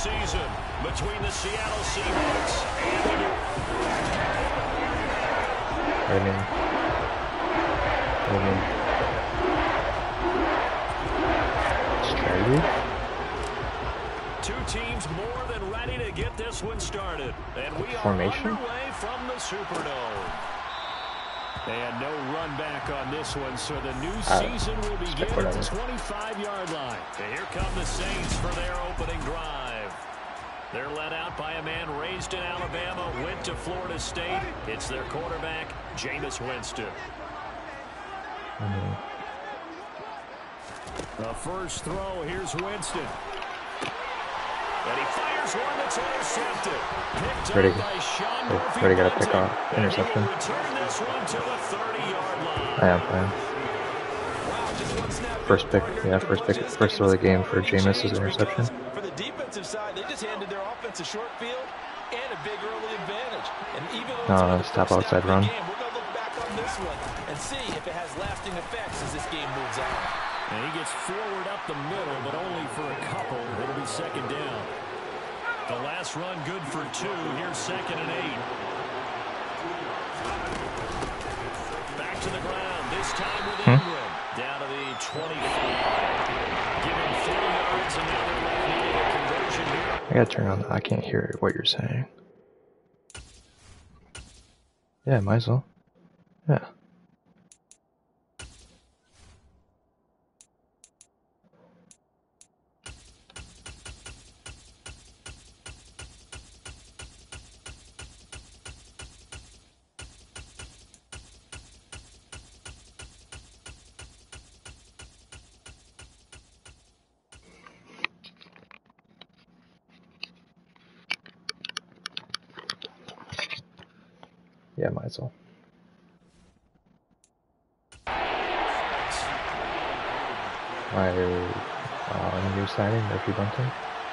season between the Seattle Seahawks and the... Two teams more than ready to get this one started. And we are underway from the Superdome. And no run back on this one, so the new season will begin at the 25-yard line. And here come the Saints for their opening drive. They're led out by a man raised in Alabama, went to Florida State. It's their quarterback, Jameis Winston. The first throw, here's Winston. And he fires one that's intercepted. Picked up by Sean Murphy. Already got a pick on interception. Return this one to the 30-yard line. I am. First pick, yeah, first throw of the game for Jameis is an interception. For the defensive side, they just handed their offense a short field and a big early advantage. And even No, stop outside run. We're going to look back on this one and see if it has lasting effects as this game moves on. And he gets forward up the middle, but only for a couple. It'll be second down. The last run good for 2. Here's 2nd and 8. Back to the ground. This time with Ingram. Down to the 25. Giving 3 yards, and now they're left needing a conversion here. I gotta turn on. I can't hear what you're saying. Yeah, might as well. Yeah. Yeah, might as well. My new signing, Murphy Bunting.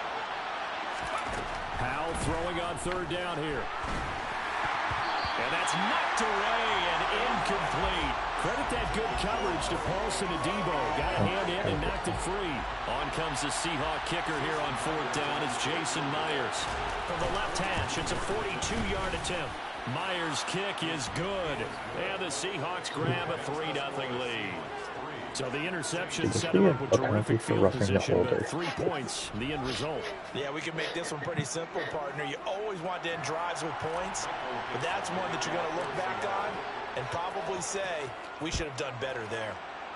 Powell throwing on 3rd down here. And that's knocked away and incomplete. Credit that good coverage to Paulson Adebo. Got a hand in and knocked it free. On comes the Seahawk kicker here on 4th down. It's Jason Myers. From the left hash, it's a 42-yard attempt. Myers' kick is good. And the Seahawks grab a 3-0 lead. So the interception set him up with terrific field position, but 3 points, the end result. Yeah, we can make this one pretty simple, partner. You always want to end drives with points, but that's one that you're going to look back on and probably say, we should have done better there.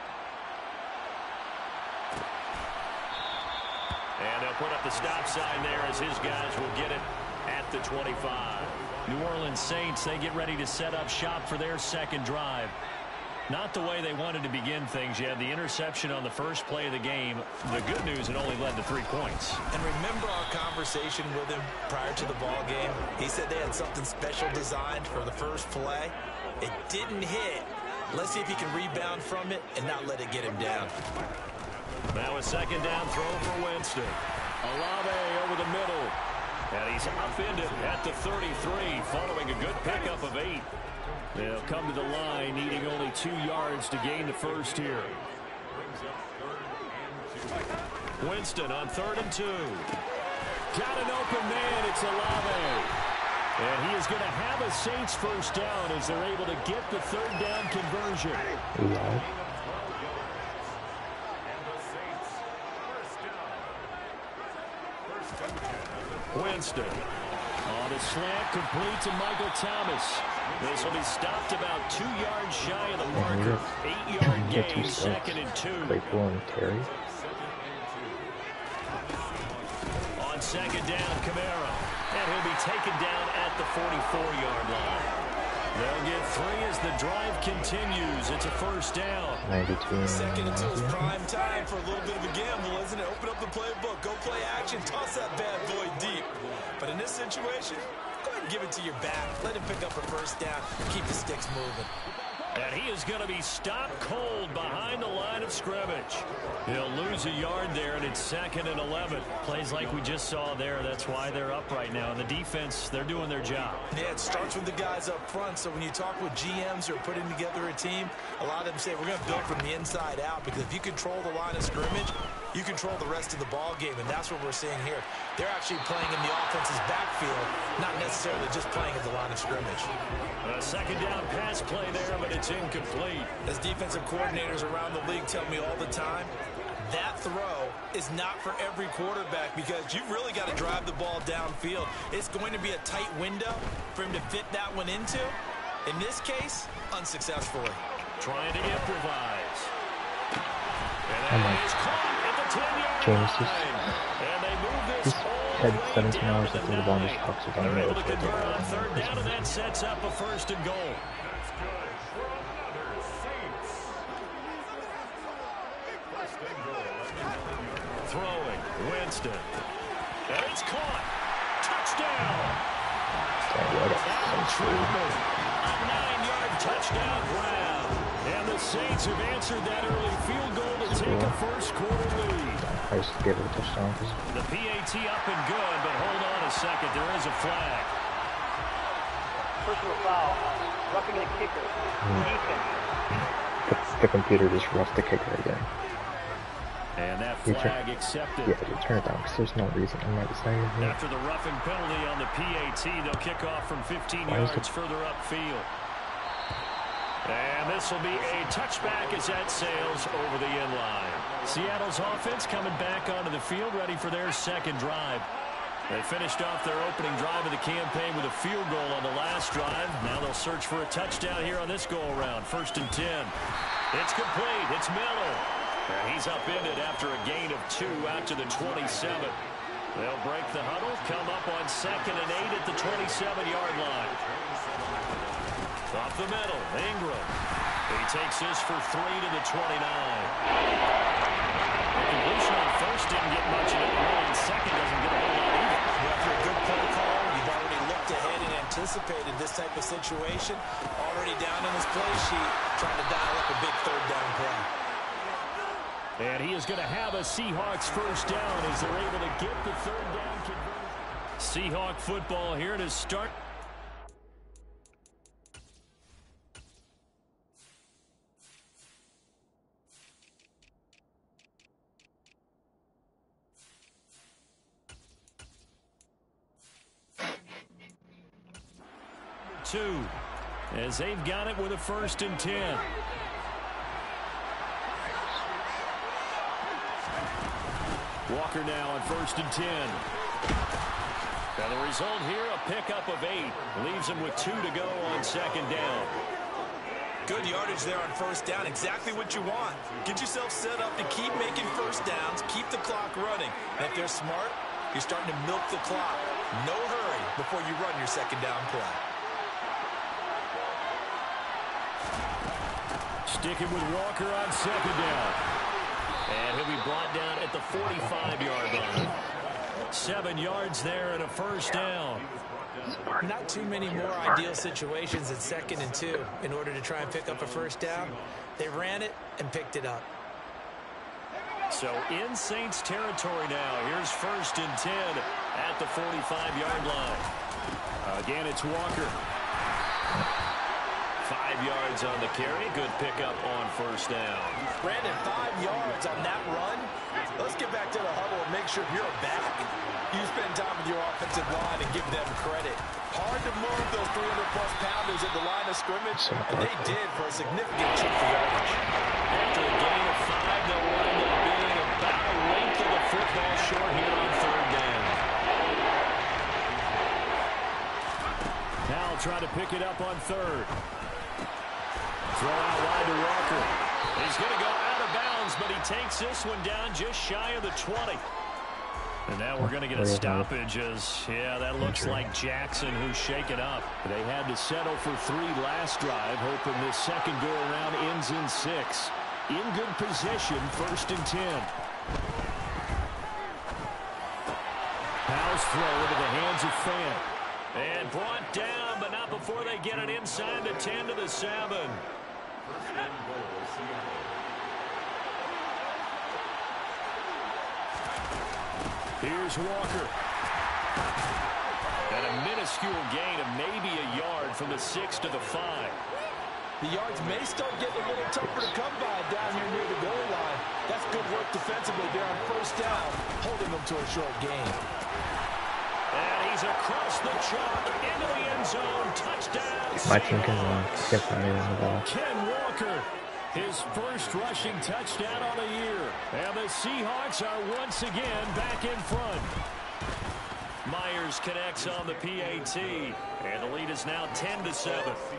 And they'll put up the stop sign there as his guys will get it at the 25. New Orleans Saints, they get ready to set up shop for their second drive. Not the way they wanted to begin things. You had the interception on the first play of the game. The good news, it only led to 3 points. And remember our conversation with him prior to the ball game? He said they had something special designed for the first play. It didn't hit. Let's see if he can rebound from it and not let it get him down. Now a 2nd down throw for Winston. Olave over the middle. And he's upended at the 33, following a good pickup of 8. They'll come to the line, needing only 2 yards to gain the first here. Winston on 3rd and 2. Got an open man, it's Olave. And he is going to have a Saints first down as they're able to get the 3rd down conversion. Winston on a slant, complete to Michael Thomas. This will be stopped about 2 yards shy of the marker. 8-yard gain, 2nd and 2. Claypool and Terry. On 2nd down, Kamara. And he'll be taken down at the 44-yard line. They'll get 3 as the drive continues. It's a first down. 92. 2nd and 2 is prime time for a little bit of a gamble, isn't it? Open up the playbook, go play action, toss that bad boy deep. But in this situation, go ahead and give it to your back. Let him pick up a first down, keep the sticks moving. And he is going to be stopped cold behind the line of scrimmage. He'll lose a yard there, and it's 2nd and 11. Plays like we just saw there. That's why they're up right now. And the defense, they're doing their job. Yeah, it starts with the guys up front. So when you talk with GMs who are putting together a team, a lot of them say we're going to build from the inside out, because if you control the line of scrimmage, you control the rest of the ball game, and that's what we're seeing here. They're actually playing in the offense's backfield, not necessarily just playing at the line of scrimmage. A 2nd down pass play there, but it's incomplete. As defensive coordinators around the league tell me all the time, that throw is not for every quarterback, because you've really got to drive the ball downfield. It's going to be a tight window for him to fit that one into. In this case, unsuccessfully. Trying to improvise. And Oh my. that is caught at the 10-yard James line. And they move this He's all had the way 17 down hours to after the ball just talks about They're it. able to convert on 3rd down, and that sets up a 1st and goal. Throwing, Winston. And it's caught. Touchdown. Al Truman. A 9-yard touchdown grab. And the Saints have answered that early field goal to take a first-quarter lead. I just gave it a touchdown. The PAT up and good, but hold on a second. There is a flag. Personal foul. Roughing the kicker. Defense. The computer just roughed the kicker again. And that flag accepted. Yeah, you turn it down because there's no reason. I'm not saying anything. After the roughing penalty on the PAT, they'll kick off from 15 yards further upfield. And this will be a touchback as that sails over the end line. Seattle's offense coming back onto the field, ready for their 2nd drive. They finished off their opening drive of the campaign with a field goal on the last drive. Now they'll search for a touchdown here on this go-around. 1st and 10. It's complete. It's Miller. And he's upended after a gain of 2 out to the 27. They'll break the huddle, come up on 2nd and 8 at the 27-yard line. Off the middle, Ingram. He takes this for 3 to the 29. The completion on 1st didn't get much of it, and 2nd doesn't get a whole lot either. After a good play call, you've already looked ahead and anticipated this type of situation. Already down in his play sheet, trying to dial up a big 3rd down play. And he is going to have a Seahawks 1st down as they're able to get the 3rd down conversion. Seahawk football here to start. Two, as they've got it with a 1st and 10. Walker now on 1st and 10. Now the result here, a pickup of 8. Leaves him with 2 to go on 2nd down. Good yardage there on 1st down. Exactly what you want. Get yourself set up to keep making 1st downs, keep the clock running. And if they're smart, you're starting to milk the clock. No hurry before you run your 2nd down play. Sticking with Walker on 2nd down. And he'll be brought down at the 45-yard line. 7 yards there and a 1st down. Not too many more ideal situations at 2nd and 2 in order to try and pick up a 1st down. They ran it and picked it up. So in Saints territory now. Here's 1st and 10 at the 45-yard line. Again, it's Walker. 5 yards on the carry. Good pickup on 1st down. Brandon, 5 yards on that run. Let's get back to the huddle and make sure you're a back. You spend time with your offensive line and give them credit. Hard to move those 300-plus pounders at the line of scrimmage, and they did for a significant chunk of yardage. After a gain of 5, they'll wind up being about a length of the football short here on 3rd down. Now try to pick it up on 3rd. Throw out wide to Walker. He's going to go out of bounds, but he takes this one down just shy of the 20. And now we're going to get a stoppage as, yeah, that looks like Jackson who's shaken up. They had to settle for 3 last drive, hoping this 2nd go-around ends in 6. In good position, 1st and 10. Powell's throw into the hands of Fant. And brought down, but not before they get it inside the 10 to the 7. Here's Walker. And a minuscule gain of maybe a yard from the 6 to the 5. The yards may start getting a little tougher to come by down here near the goal line. That's good work defensively there on first down, holding them to a short gain. And he's across the chalk into the end zone. Touchdown. My team can get fired in the ball. Ken Walker, his first rushing touchdown on the year. And the Seahawks are once again back in front. Myers connects on the PAT, and the lead is now 10-7.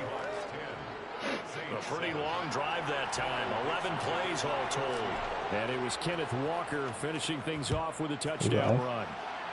A pretty long drive that time, 11 plays all told. And it was Kenneth Walker finishing things off with a touchdown run.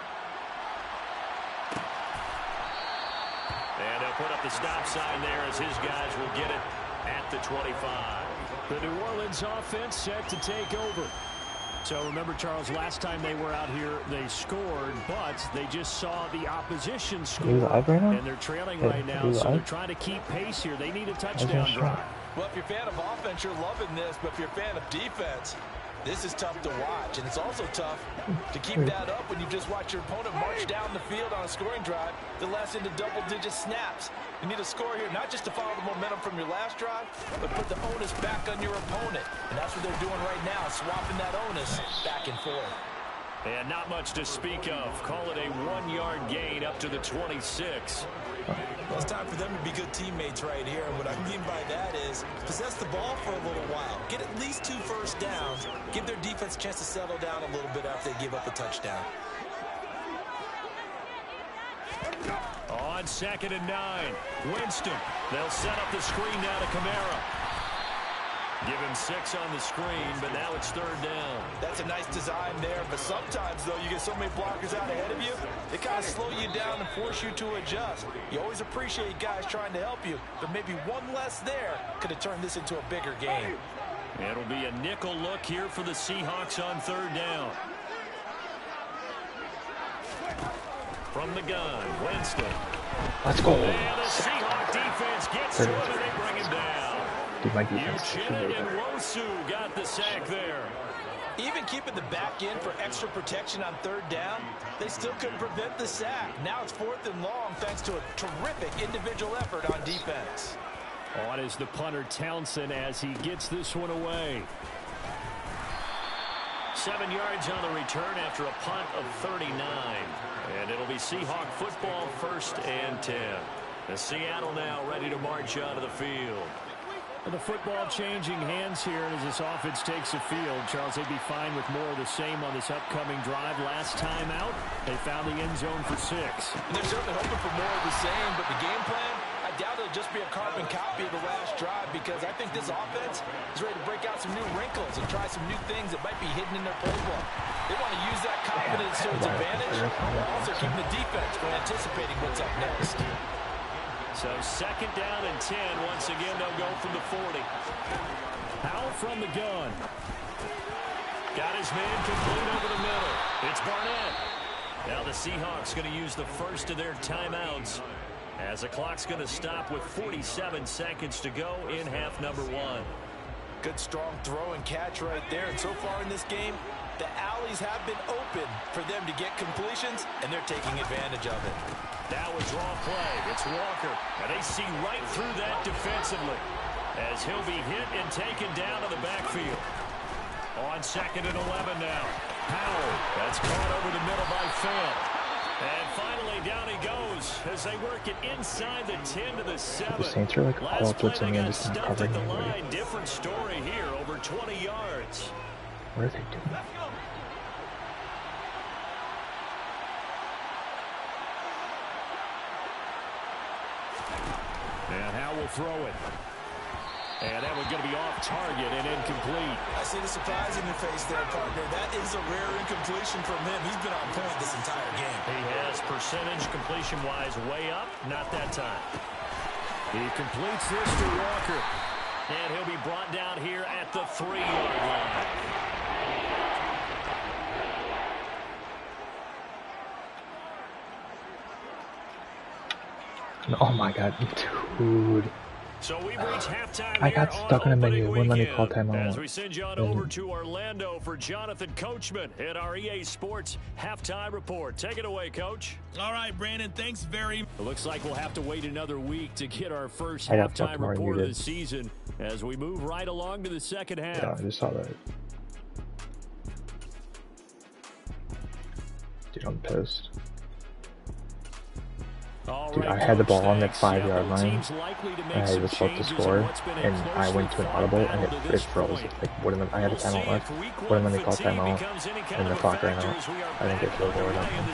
And they'll put up the stop sign there as his guys will get it at the 25. The New Orleans offense set to take over. So remember, Charles, last time they were out here, they scored, but they just saw the opposition score. And they're trailing right now, so they're trying to keep pace here. They need a touchdown drive. Well, if you're a fan of offense, you're loving this, but if you're a fan of defense, this is tough to watch. And it's also tough to keep that up when you just watch your opponent march down the field on a scoring drive that lasts into double-digit snaps. You need a score here, not just to follow the momentum from your last drive, but put the onus back on your opponent. And that's what they're doing right now, swapping that onus back and forth. And not much to speak of. Call it a 1-yard gain up to the 26. Well, it's time for them to be good teammates right here. And what I mean by that is possess the ball for a little while. Get at least 2 first downs. Give their defense a chance to settle down a little bit after they give up a touchdown. On 2nd and 9, Winston. They'll set up the screen now to Kamara. Give him 6 on the screen, but now it's 3rd down. That's a nice design there, but sometimes, though, you get so many blockers out ahead of you, they kind of slow you down and force you to adjust. You always appreciate guys trying to help you, but maybe one less there could have turned this into a bigger game. It'll be a nickel look here for the Seahawks on 3rd down. From the gun, Winston. Let's go. And the Seahawk defense gets to him and they bring him down. Dude, my defense Uchenna and Wosu got the sack there. Even keeping the back end for extra protection on 3rd down, they still couldn't prevent the sack. Now it's 4th and long thanks to a terrific individual effort on defense. On is the punter Townsend as he gets this one away. 7 yards on the return after a punt of 39. And it'll be Seahawk football 1st and 10. And Seattle now ready to march out of the field. And the football changing hands here as this offense takes the field. Charles, they'd be fine with more of the same on this upcoming drive. Last time out, they found the end zone for 6. And they're certainly hoping for more of the same, but the game plan, I doubt it'll just be a carbon copy of the last drive because I think this offense is ready to break out some new wrinkles and try some new things that might be hidden in their playbook. They want to use that confidence to its advantage while also keeping the defense from anticipating what's up next. So 2nd down and 10. Once again, they'll go from the 40. Powell from the gun. Got his man complete over the middle. It's Barnett. Now the Seahawks going to use the first of their timeouts as the clock's going to stop with 47 seconds to go in half number 1. Good strong throw and catch right there. And so far in this game, the alleys have been open for them to get completions, and they're taking advantage of it. Now a draw play. It's Walker. And they see right through that defensively as he'll be hit and taken down to the backfield. On 2nd and 11 now. Powell. That's caught over the middle by Phil. And finally down he goes as they work it inside the 10 to the 7. The Saints are like all blitzing and just not stuffed at covering the line. anybody. Different story here. Over 20 yards. What are they doing? And Howe will throw it. And that one's going to be off target and incomplete. I see the surprise in your face there, partner. That is a rare incompletion from him. He's been on point this entire game. He has percentage completion-wise way up. Not that time. He completes this to Walker. And he'll be brought down here at the 3-yard line. Oh my god, dude. So we've reached halftime. I got stuck in a menu. Wouldn't let me call timeout. As we send you on over to Orlando for Jonathan Coachman at our EA Sports halftime report. Take it away, Coach. All right, Brandon, thanks very much. It looks like we'll have to wait another week to get our first halftime report of the season as we move right along to the second half. Yeah, I just saw that. Dude, I'm pissed. Dude, I had the ball on that 5-yard line, and I was supposed to score, and I went to an audible, and it froze. Like, I had a timeout left, wouldn't let me call timeout, and the clock ran out. I didn't get field goal or nothing.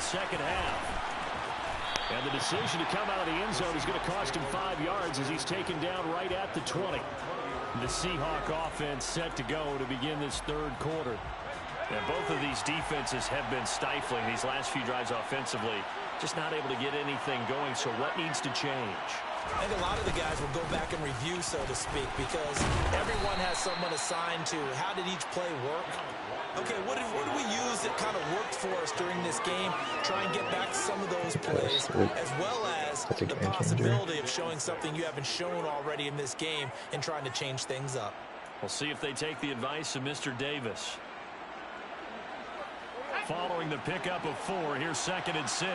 And the decision to come out of the end zone is going to cost him 5 yards as he's taken down right at the 20. The Seahawk offense set to go to begin this third quarter. And both of these defenses have been stifling these last few drives offensively. Just not able to get anything going, so what needs to change? I think a lot of the guys will go back and review, so to speak, because everyone has someone assigned to how did each play work. Okay, what did we use that kind of worked for us during this game? Try and get back some of those plays, as well as the possibility of showing something you haven't shown already in this game and trying to change things up. We'll see if they take the advice of Mr. Davis. Following the pickup of 4, here's 2nd and 6.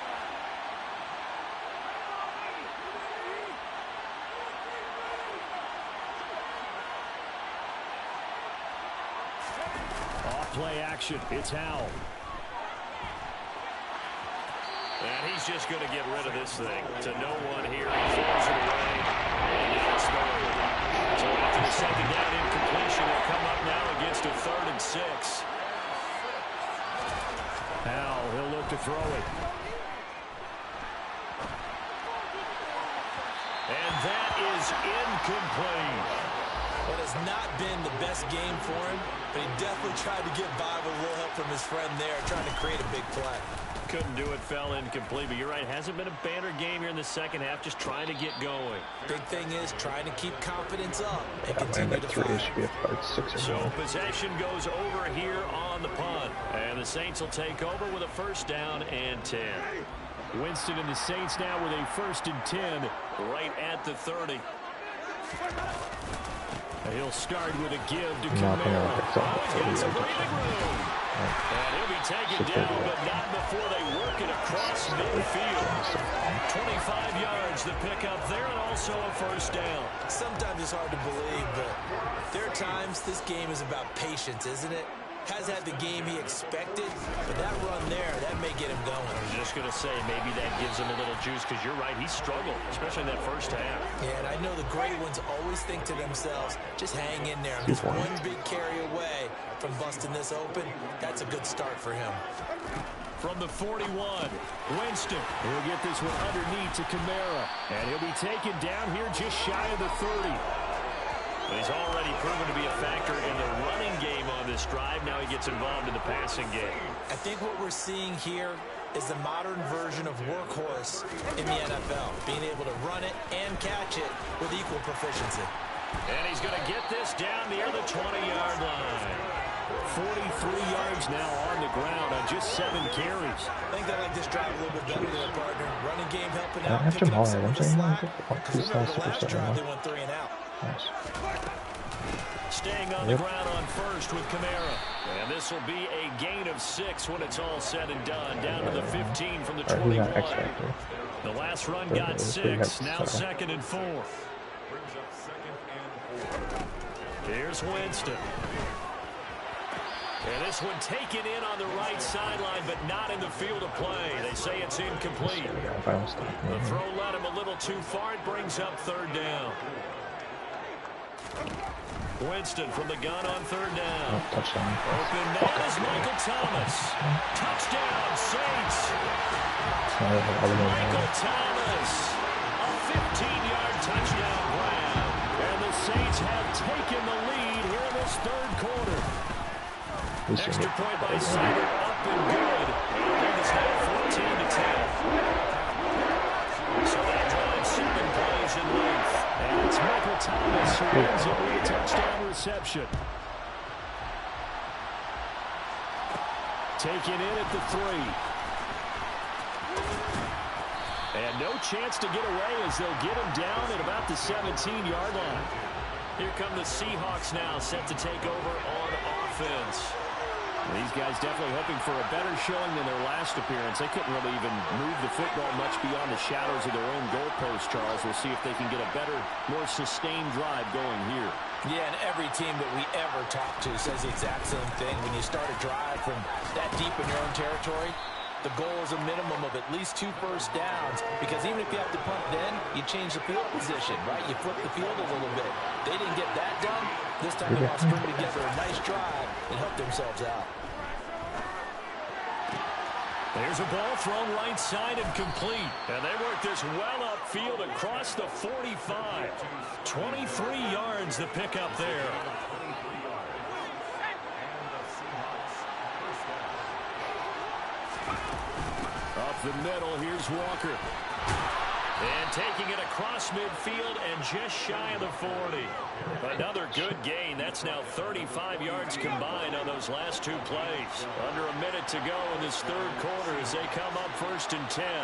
Off play action, it's Howell. And he's just going to get rid of this thing to no one here. He throws it away, and now it's third. So after the second down incompletion, they'll come up now against a 3rd and 6. Howell, he'll look to throw it. And that is incomplete. It has not been the best game for him, but he definitely tried to get by with a little help from his friend there, trying to create a big play. Couldn't do it, fell incomplete, but you're right, hasn't been a banner game here in the second half, just trying to get going. Big thing is trying to keep confidence up and continue to fight. So possession goes over here on the punt, and the Saints will take over with a 1st down and 10. Winston and the Saints now with a 1st and 10 right at the 30. He'll start with a give to Kamara. He's got some breathing room. And he'll be taken down, but not before they work it across midfield. 25 yards the pickup there, and also a 1st down. Sometimes it's hard to believe, but there are times this game is about patience, isn't it? Has had the game he expected, but that run there, that may get him going. I was just going to say, maybe that gives him a little juice, because you're right, he struggled, especially in that 1st half. Yeah, and I know the great ones always think to themselves, just hang in there. Just one big carry away from busting this open. That's a good start for him. From the 41, Winston will get this one underneath to Kamara, and he'll be taken down here just shy of the 30. But he's already proven to be a factor in the running game on this drive. Now he gets involved in the passing game. I think what we're seeing here is the modern version of workhorse in the NFL, being able to run it and catch it with equal proficiency. And he's going to get this down near the 20-yard line. 43 yards now on the ground on just 7 carries. I think they like this drive a little bit better than their partner. Running game helping out, picking up some of the slack. Because remember, the last drive, they went 3 and out. Nice. Staying on the ground on 1st with Kamara. And this will be a gain of 6 when it's all said and done. Down to the 15 from the 21. The last run got 6. Now 2nd and 4. Here's Winston. And this one taken in on the right sideline, but not in the field of play. They say it's incomplete. The throw led him a little too far. It brings up 3rd down. Winston from the gun on 3rd down. Touchdown. Open man is Michael Thomas. Touchdown, Saints. Michael Thomas. A 15-yard touchdown grab. And the Saints have taken the lead here in this 3rd quarter. Extra point by Sider, up and good. And the lead is now 14-10. So that drives 7 plays in length. And it's Michael Thomas who wins it with a touchdown reception. Taken in at the 3. And no chance to get away as they'll get him down at about the 17-yard line. Here come the Seahawks now, set to take over on offense. These guys definitely hoping for a better showing than their last appearance. They couldn't really even move the football much beyond the shadows of their own goalpost, Charles. We'll see if they can get a better, more sustained drive going here. Yeah, and every team that we ever talk to says the exact same thing. When you start a drive from that deep in your own territory, the goal is a minimum of at least 2 first downs, because even if you have to punt then, you change the field position, right? You flip the field a little bit. They didn't get that done. This time they want to string together a nice drive and help themselves out. There's a ball thrown right side and complete. And they work this well upfield across the 45. 23 yards the pickup there. Up the middle, here's Walker. And taking it across midfield and just shy of the 40. Another good gain. That's now 35 yards combined on those last 2 plays. Under a minute to go in this third quarter as they come up 1st and 10.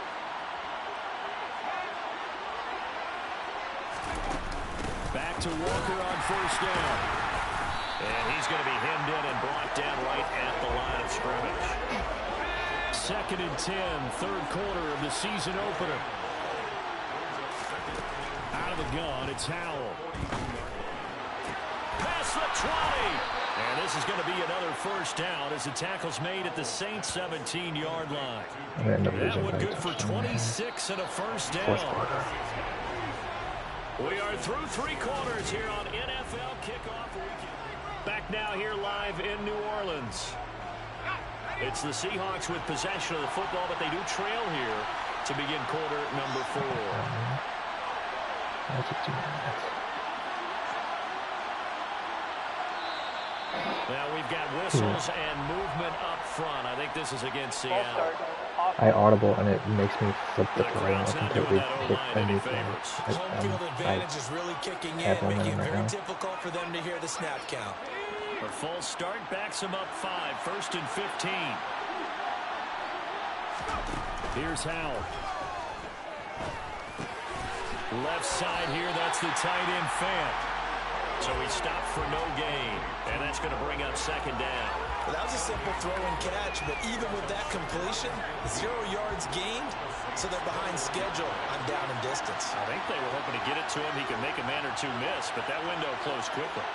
Back to Walker on 1st down. And he's going to be hemmed in and brought down right at the line of scrimmage. 2nd and 10, third quarter of the season opener. Out of the gun, it's Howell. Past the 20. And this is going to be another 1st down as the tackle's made at the Saints 17-yard line. That one good for 26 and a 1st down. We are through 3 quarters here on NFL Kickoff Weekend. Back now here live in New Orleans. It's the Seahawks with possession of the football, but they do trail here to begin quarter number 4. Now we've got whistles and movement up front. I think this is against Seattle. I audible and it makes me flip the throw and I completely hit a new thing. Home field advantage is really kicking in, making it very difficult for them to hear the snap count. A false start backs him up 5, 1st and 15. Here's Howell. Left side here, that's the tight end Fant. So he stopped for no gain, and that's going to bring up 2nd down. Well, that was a simple throw and catch, but even with that completion, 0 yards gained, so they're behind schedule on down and distance. I think they were hoping to get it to him. He could make a man or 2 miss, but that window closed quickly.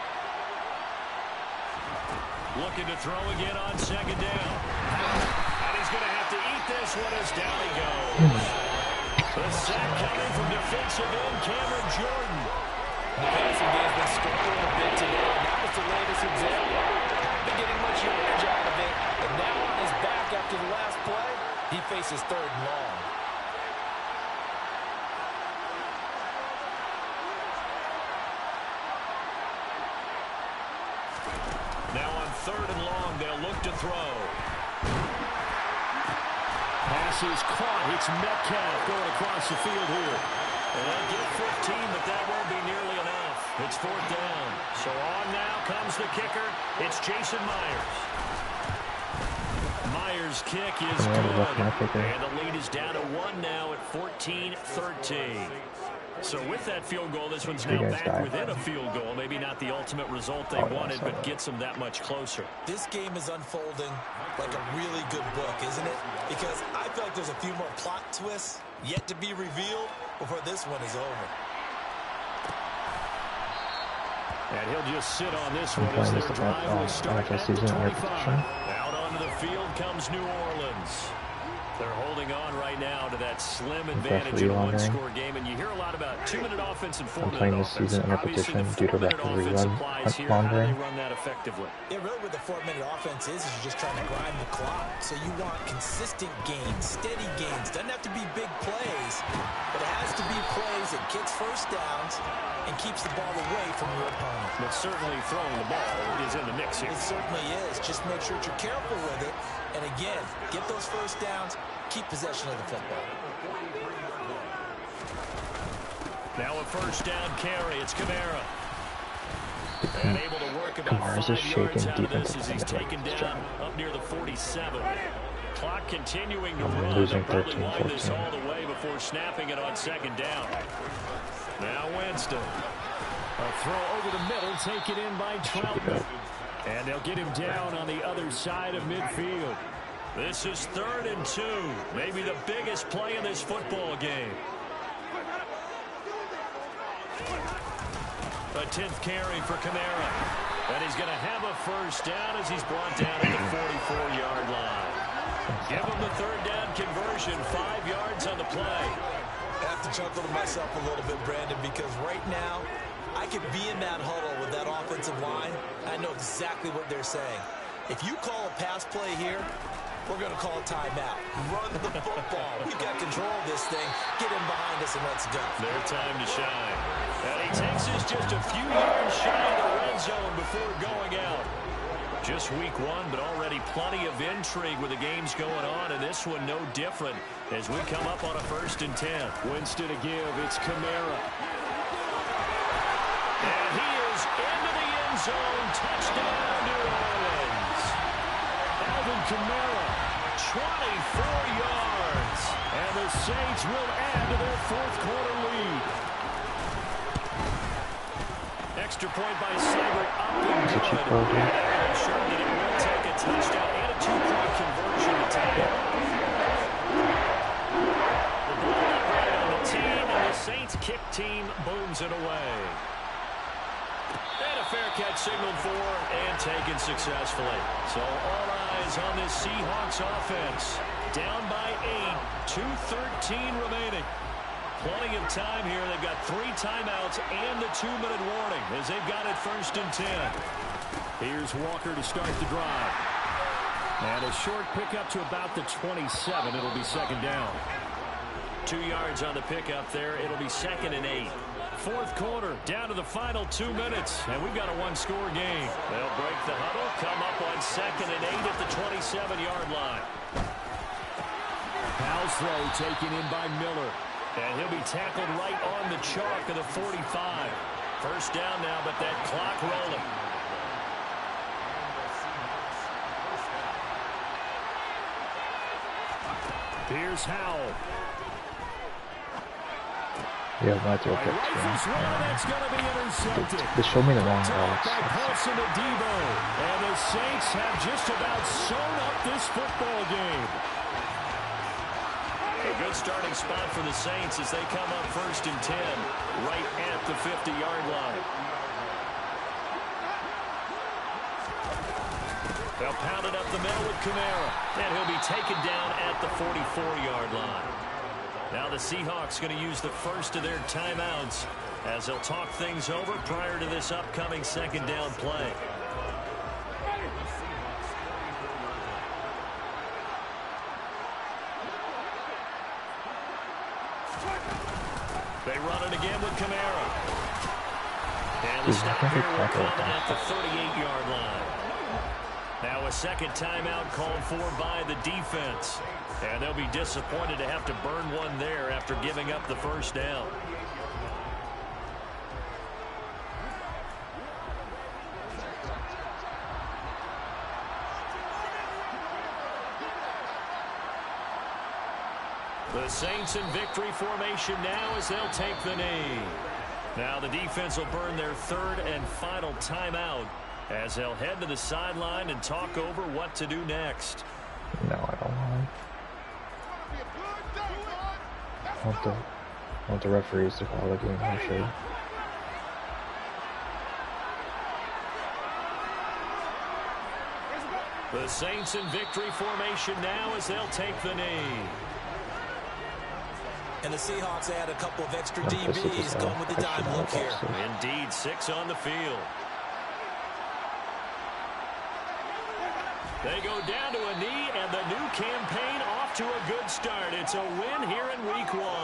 Looking to throw again on 2nd down. And he's going to have to eat this one as down he goes. The sack coming from defensive end Cameron Jordan. The passing game's been struggling a bit today, and that was the latest example. Been getting much yardage out of it, and now on his back after the last play, he faces 3rd and long. Now on 3rd and long, they'll look to throw. Pass is caught. It's Metcalf going across the field here. And they'll get 15, but that won't be nearly enough. It's 4th down. So on now comes the kicker. It's Jason Myers. Myers' kick is good. And the lead is down to 1 now at 14-13. So with that field goal, this one's now back within a field goal. Maybe not the ultimate result they wanted, but gets them that much closer. This game is unfolding like a really good book, isn't it? Because I feel like there's a few more plot twists yet to be revealed before this one is over. And he'll just sit on this one as their drive will start at the 25. Out onto the field comes New Orleans. They're holding on right now to that slim advantage in a one-score game, and you hear a lot about 2-minute offense and 4-minute offense. Obviously, the 4-minute offense applies here. How do they run that effectively? Yeah, really what the 4-minute offense is you're just trying to grind the clock. So you want consistent gains, steady gains. Doesn't have to be big plays, but it has to be plays that gets 1st downs and keeps the ball away from your opponent. But certainly throwing the ball is in the mix here. It certainly is. Just make sure that you're careful with it. And again, get those 1st downs, keep possession of the football. Now a 1st down carry. It's Kamara. And able to work about 5 yards out of this as he's taken down up near the 47. Clock clock continuing to run. Losing They'll probably 13-14. wind this all the way before snapping it on second down. Now Winston. A throw over the middle, taken in by Troutman. And they'll get him down on the other side of midfield. This is 3rd and 2. Maybe the biggest play in this football game. A 10th carry for Kamara. And he's going to have a first down as he's brought down at the 44-yard line. Give him the 3rd down conversion, 5 yards on the play. I have to chuckle to myself a little bit, Brandon, because right now, I could be in that huddle with that offensive line. I know exactly what they're saying. If you call a pass play here, we're going to call a timeout. Run the football. We've got control of this thing. Get in behind us and let's go. Their time to shine. And he takes us just a few yards shy of the red zone before going out. Just week 1, but already plenty of intrigue with the games going on, and this one no different as we come up on a 1st and 10. Winston to give. It's Kamara. And he is into the end zone. Touchdown, New Orleans. Alvin Kamara, 24 yards. And the Saints will add to their 4th quarter lead. Extra point by Seibert up and good. And ensured that it will take a touchdown and a 2-point conversion to tie it. The ball right on the team, and the Saints kick team booms it away. And a fair catch signaled for and taken successfully. So all eyes on this Seahawks offense. Down by 8, 2:13 remaining. Plenty of time here. They've got 3 timeouts and the 2-minute warning as they've got it 1st and 10. Here's Walker to start the drive. And a short pickup to about the 27. It'll be 2nd down. 2 yards on the pickup there. It'll be 2nd and 8. 4th quarter, down to the final 2 minutes, and we've got a 1-score game. They'll break the huddle, come up on 2nd and 8 at the 27-yard line. Powell's throw taken in by Miller, and he'll be tackled right on the chalk of the 45. 1st down now, but that clock rolling. Here's Howell. Yeah, my throw pick. They showed me the wrong routes. And the Saints have just about sewn up this football game. A good starting spot for the Saints as they come up 1st and 10, right at the 50-yard line. They'll pound it up the middle with Kamara, and he'll be taken down at the 44-yard line. Now the Seahawks going to use the first of their timeouts as they'll talk things over prior to this upcoming 2nd down play. They run it again with Kamara. And the stop here will come at the 38-yard line. Now a 2nd timeout called for by the defense. And they'll be disappointed to have to burn one there after giving up the 1st down. The Saints in victory formation now as they'll take the knee. Now the defense will burn their 3rd and final timeout as they'll head to the sideline and talk over what to do next. No, I don't I want the referees to call the game actually. The Saints in victory formation now as they'll take the knee. And the Seahawks add a couple of extra DBs going with the dime look here. Indeed, 6 on the field. They go down to a knee, and the new campaign off to a good start. It's a win here in Week 1.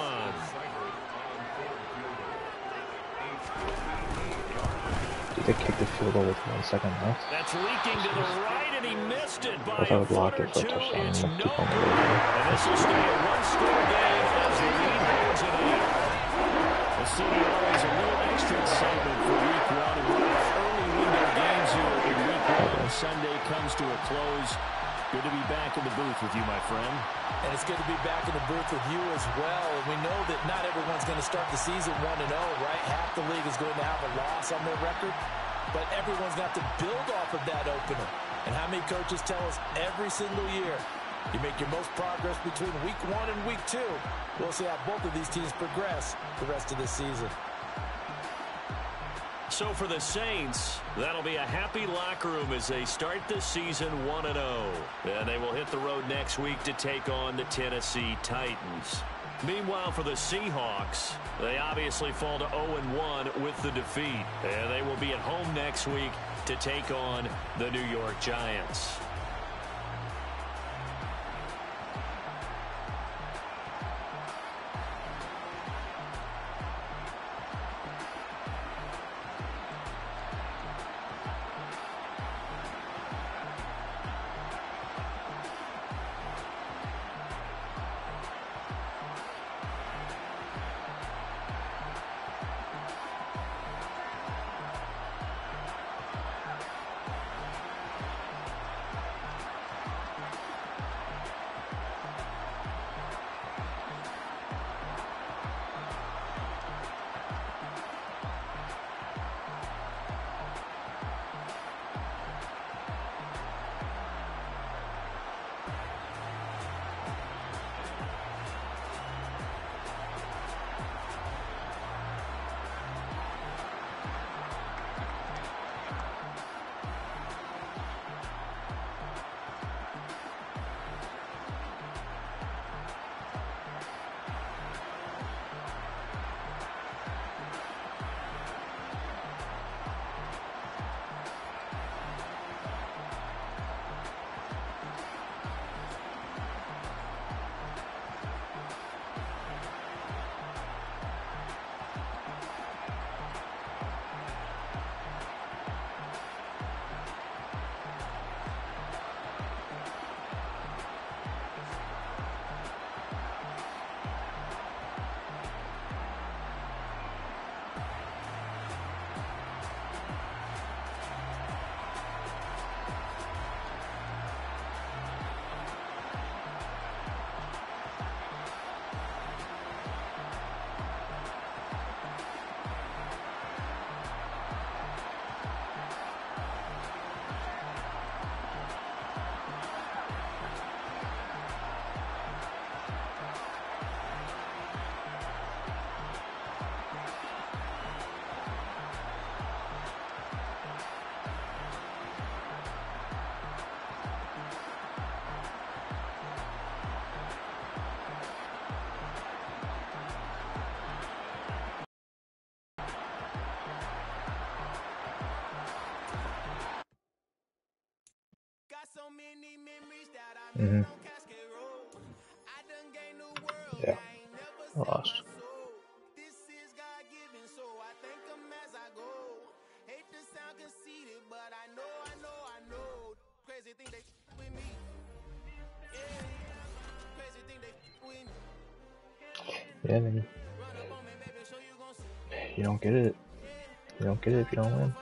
Did they kick the field goal with 1 second left? That's leaking to the right, and he missed it by I a foot or two. It's no good. And this will stay a one-score game as the lead holds it up. The city always a little extra excitement for Week 1. And one of the early window games here in Week 1. Sunday comes to a close. Good to be back in the booth with you, my friend. And it's good to be back in the booth with you as well. And we know that not everyone's going to start the season 1-0, right? Half the league is going to have a loss on their record. But everyone's got to build off of that opener. And how many coaches tell us every single year, you make your most progress between week 1 and week 2. We'll see how both of these teams progress the rest of this season. So for the Saints, that'll be a happy locker room as they start the season 1-0. And they will hit the road next week to take on the Tennessee Titans. Meanwhile, for the Seahawks, they obviously fall to 0-1 with the defeat. And they will be at home next week to take on the New York Giants. Mm-hmm. Yeah, I lost. Yeah, man. You don't get it. You don't get it if you don't win.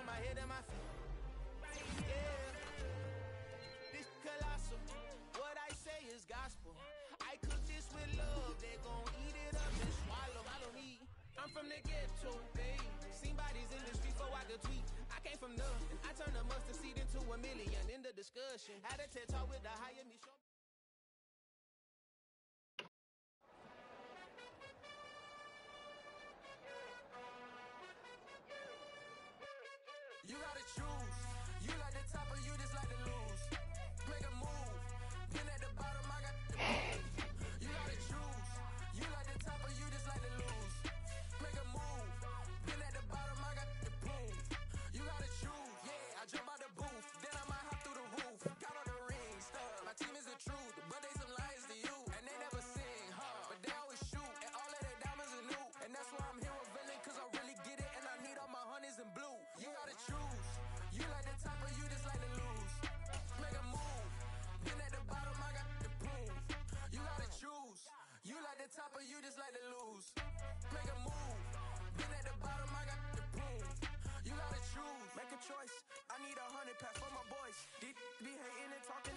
You gotta choose. You like the top or you just like to lose. Make a move. Been at the bottom, I got the move. You gotta choose. You like the top or you just like to lose. Make a move. Been at the bottom, I got the boom. You gotta choose. Yeah, I jump out the booth. Then I might hop through the roof. Got on the ring stuff. My team is the truth, but they some liars to you. And they never sing, but they always shoot. And all of their diamonds are new. And that's why I'm here with Villain, cause I really get it. And I need all my honeys in blue. You gotta choose. You like the top or you just like to lose. Make a move. Been at the bottom, I got the boom. You gotta choose. You like the top or you just like to lose. Make a move. Been at the bottom, I got the boom. You gotta choose. Make a choice. I need 100 pass for my boys. Be hating and talking and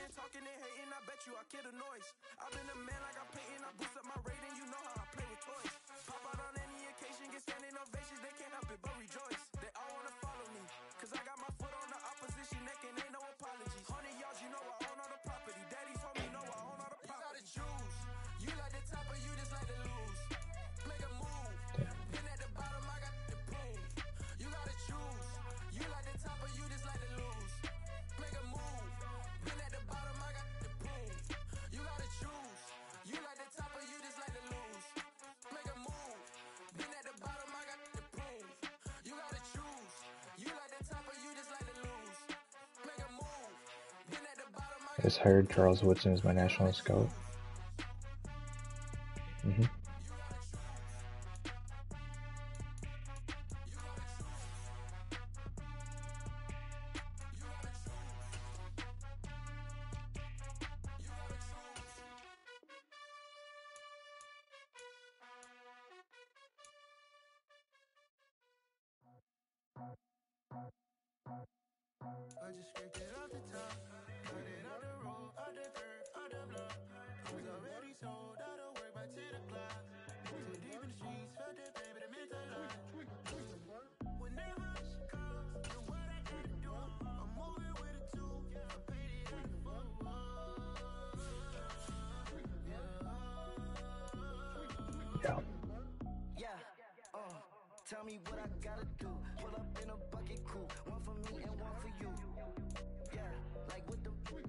they talking and hating, I bet you I kill the noise. I've been a man like I'm painting, I boost up my rating, you know how I play with toys. Pop out on any occasion, get standing ovations, they can't help it but rejoice. They all wanna follow me, cause I got my foot on the opposition neck and ain't no apologies. 100 yards, you know I own all the property. Daddy told me no, I own all the property. You gotta choose, you like the top or you just like to lose. Make a move, been at the bottom, I got the boom. You gotta choose, you like the top or you just like to lose. Make a move, been at the bottom, I got the boom. You gotta choose, you like the top or you just like to lose. Make a move, been at the bottom, I got the boom. You gotta choose, you like the top or you just like to lose. Make a move, been at the bottom, I just hired Charles Woodson as my national scout. I just scraped it off the top, cut it out the road, out the curve, out the block. I was already sold out of work by 10 o'clock. Too deep in the streets, felt the pain, but it meant a lot. Whenever she calls, do what I gotta do. I'm moving with a two, I paid it out the full. Tell me what I gotta do. Pull up in a bucket crew, one for me and one for you. Yeah, like with the roof.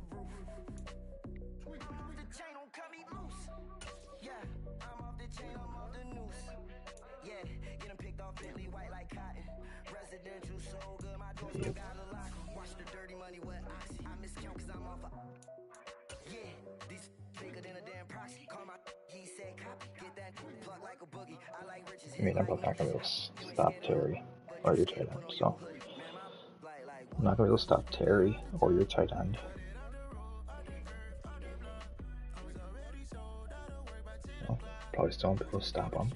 The chain don't cut me loose. Yeah, I'm off the chain, I'm off the noose. Yeah, getting picked off Bentley white like cotton. Residential so good, my doors don't got a lock. Watch the dirty money with oxy. I miscount cause I'm off a. Yeah, these bigger than a damn proxy. Call my he said copy. Get that plug like a boogie. I like riches. I mean, I'm not gonna be able to stop Terry or your tight end, so I'm not gonna be able to stop Terry or your tight end. No, probably still won't be able to stop him.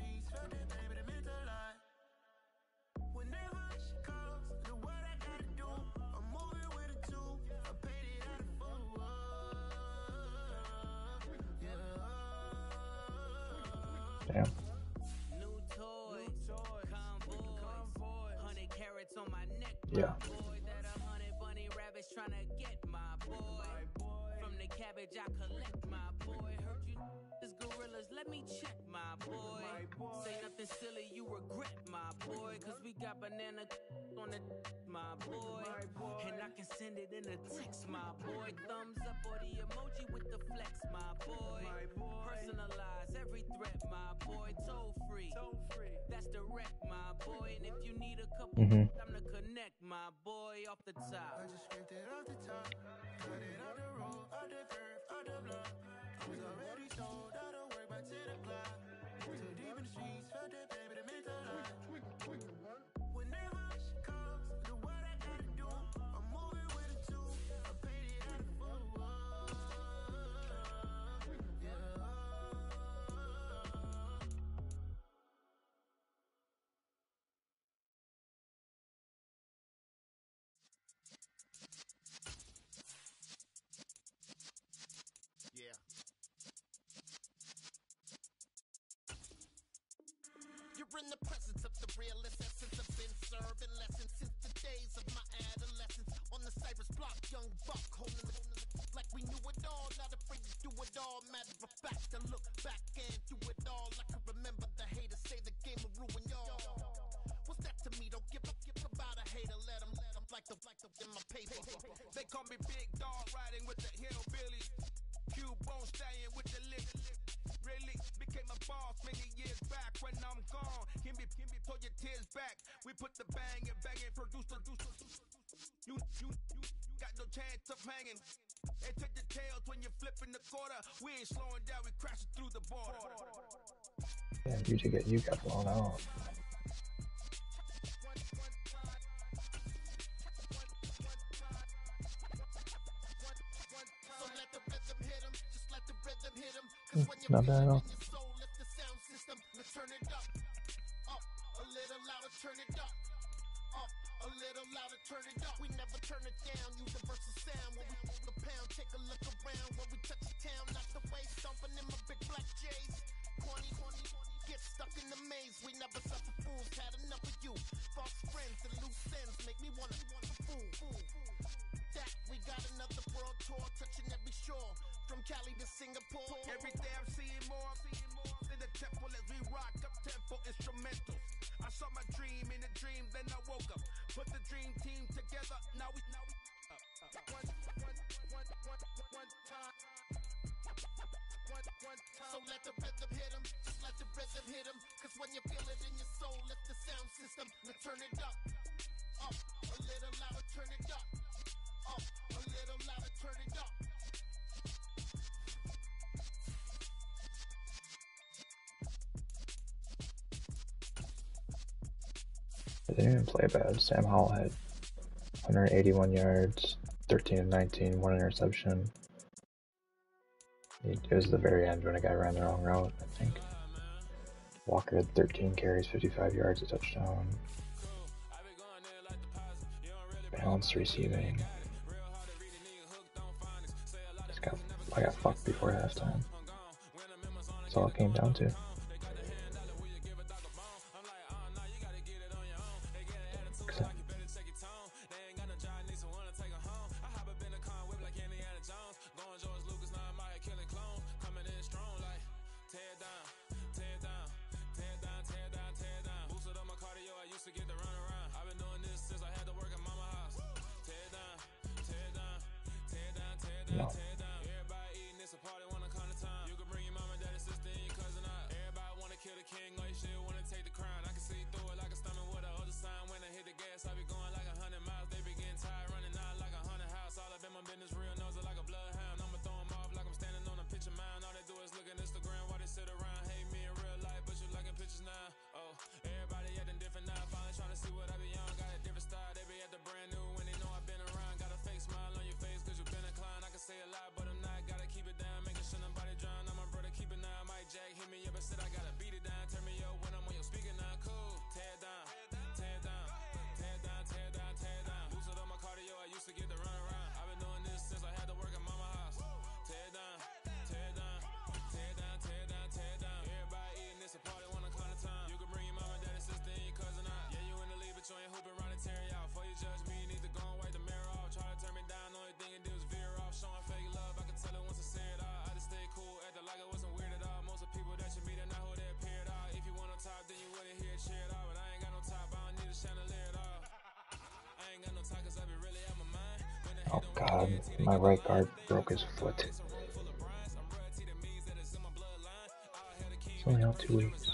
Damn. New toys, convoy, 100 carats on my neck. Yeah. Boy, that 100 bunny rabbits trying to get my boy. From the cabbage I collect my boy. Heard you this gorillas, let me check my boy. Say nothing silly, you regret my boy. Cause we got banana on the my boy. And I can send it in a text, my boy. Thumbs up or the emoji with the flex, my boy. Personalize every threat, my boy. Toll free. That's direct, my boy. And if you need a couple, time to connect, my boy, off the top. I just scraped it off the top, cut it out the road, out the curve, out the block. I was already sold out of work by 10 o'clock. Too deep in the streets, felt the pain, but it meant a lot. Whenever she calls, do what I gotta do. I'm moving with a two, I paid it out the full. Yeah. You're in the presence of the realest essence. I've been serving lessons since the days of my adolescence. On the Cypress block, young buck holding the like we knew it all. Not afraid to do it all. Matter of fact, to look back and do it all. I can remember the haters say the game will ruin y'all. What's that to me? Don't give about a hater. Let them like the in my paper. They call me Big Dog, riding with the hillbillies. Cubone staying with the lick. Really became a boss many years back. When I'm gone, give me pull your tears back. We put the bang and produce. You got no chance of hanging. They take the tails when you're flipping the quarter. We ain't slowing down, we crashing through the border. Yeah, you got blown out. Not bad at all. Turn it up, a little louder, turn it up, a little louder, turn it up. We never turn it down, universal sound when we the pound take a look around when we touch the town, not the way stomping in my big black J's. Corny, get stuck in the maze. We never suffer fools, had enough of you. False friends and loose ends make me wanna fool. That we got another world tour, touching every shore, from Cali to Singapore. Every day I'm seeing more in the temple as we rock up tempo instrumentals. I saw my dream in a dream, then I woke up. Put the dream team together. Now we one time. So let the rhythm hit 'em, just let the rhythm hit 'em. Cause when you feel it in your soul, lift the sound system and turn it up. Up, a little louder, turn it up. Up, a little louder, turn it up. They didn't even play bad. Sam Howell had 181 yards, 13 of 19, 1 interception. It was the very end when a guy ran the wrong route, I think. Walker had 13 carries, 55 yards, a touchdown. Balanced receiving. I got fucked before halftime. That's all it came down to. No. Oh god, my right guard broke his foot. It's only out 2 weeks.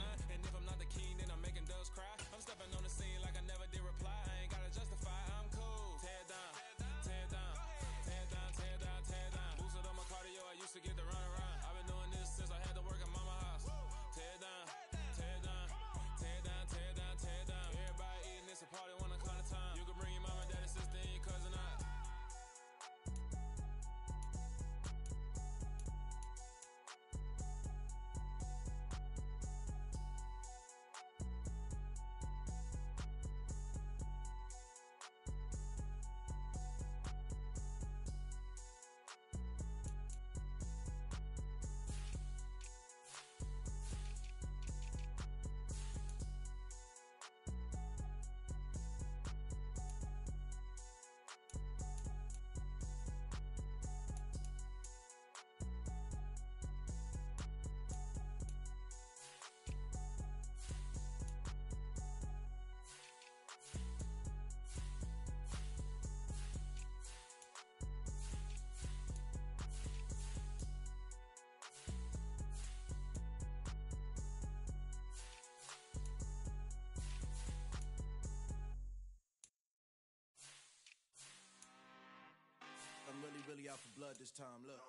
I'm really out for blood this time, look.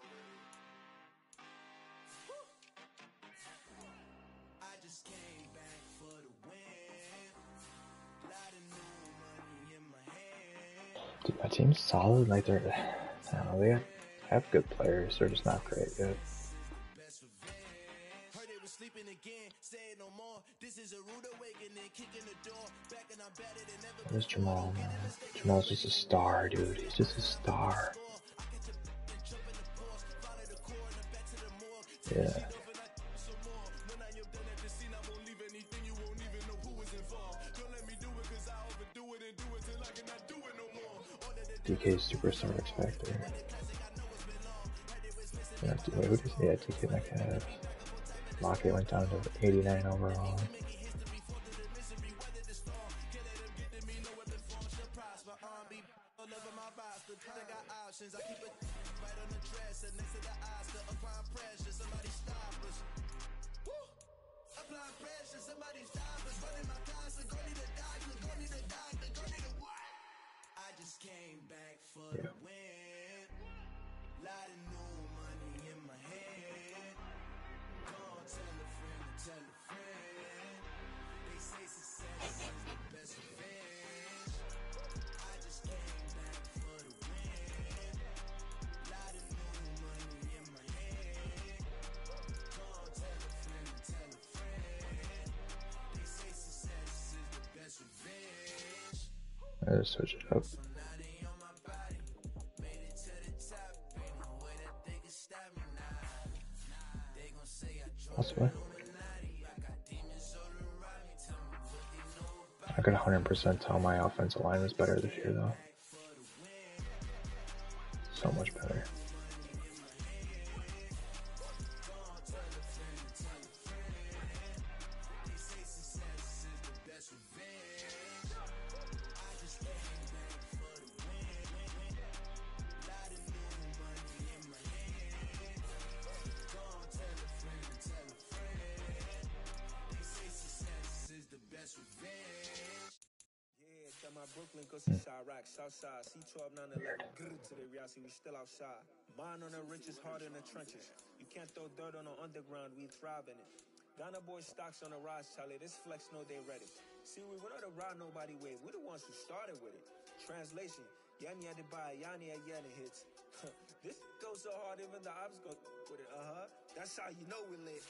I just came back for the win. Lot of new money in my hand. Dude, my team's solid. Like they're, I don't know, they have good players. They're just not great yet. Heard they was sleeping again, say no more. This is a rude awakening, kicking the door. Back and I'm better than ever. Where's Jamal, man? Jamal's just a star, dude. He's just a star. Yeah. DK Superstar X Factor. Yeah, wait, who does? Yeah, DK Metcalf. Lockett went down to 89 overall. Yeah. Let's switch it up. Possibly. I could 100% tell my offensive line is better this year, though. So much better. Brooklyn, go see Chirac, Southside, C12, 911, good to the reality, we still outside. Mine on the richest, heart in the trenches. You can't throw dirt on the underground, we thrive in it. Ghana boys stocks on the rise, Charlie, this flex know they ready. See, we went on the ride nobody wave, we're the ones who started with it. Translation, Yani had to buy, Yani had Yanni hits. This goes so hard, even the ops go with it, That's how you know we lit.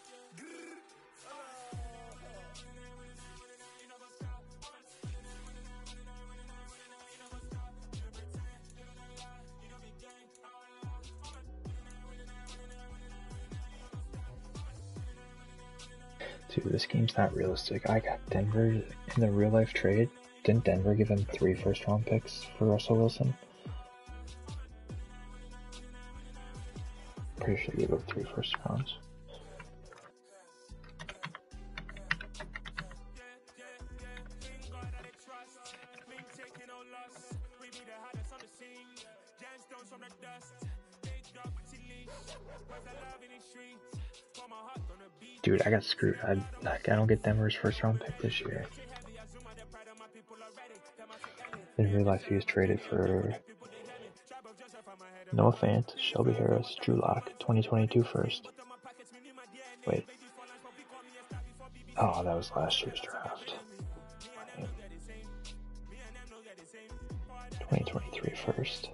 Dude, this game's not realistic. I got Denver in the real life trade. Didn't Denver give him 3 first-round picks for Russell Wilson? Pretty sure they gave up 3 first rounds. Dude, I got screwed. I don't get Denver's first round pick this year. In real life, he was traded for Noah Fant, Shelby Harris, Drew Lock, 2022 first. Wait. Oh, that was last year's draft. 2023 first.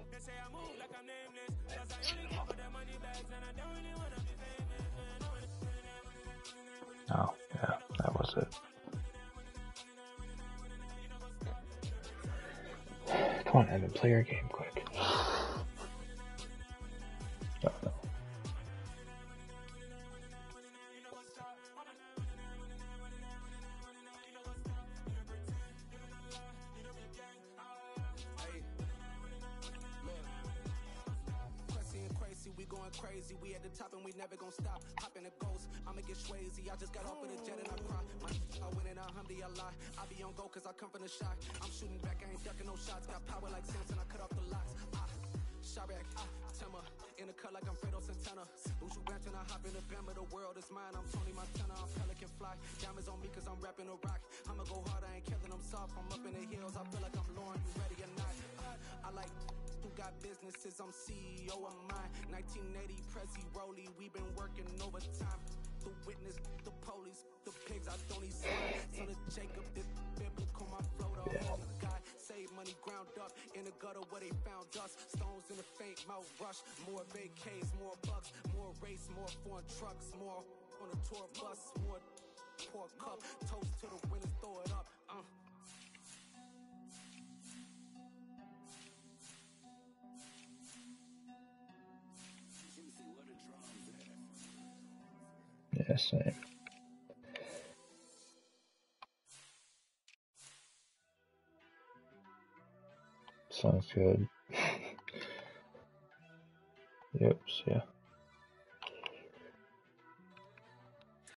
Oh, yeah, that was it. Come on, Evan, play your game quick. Oh, no. Crazy, we at the top and we never gonna stop. Hop in a ghost, I'ma get Swayze. I just got off with a jet and I cry. I win and I humdy, I lie. I be on go cause I come from the shot. I'm shooting back, I ain't ducking no shots. Got power like Samson, I cut off the locks. Chirac, Timmer, in the cut like I'm Fredo Santana. Bushu Banton, I hop in the Bama, the world is mine. I'm Tony Montana, I'm Pelican Fly. Diamonds on me cause I'm rapping a rock. I'ma go hard, I ain't killing them soft. I'm up in the hills, I feel like I'm Lauren, you ready or not? I like who got businesses, I'm CEO of mine. 1980 Prezi Rolly, we been working overtime. The witness, the police, the pigs, I don't need sign. So the Jacob, this biblical, my flow, the whole guy. Save money ground up in the gutter where they found us. Stones in the faint mouth rush. More vacays, more bucks, more race, more foreign trucks, more on a tour bus, more pour cup. Toast to the winners, throw it up. Just saying. Sounds good. Yep, see ya.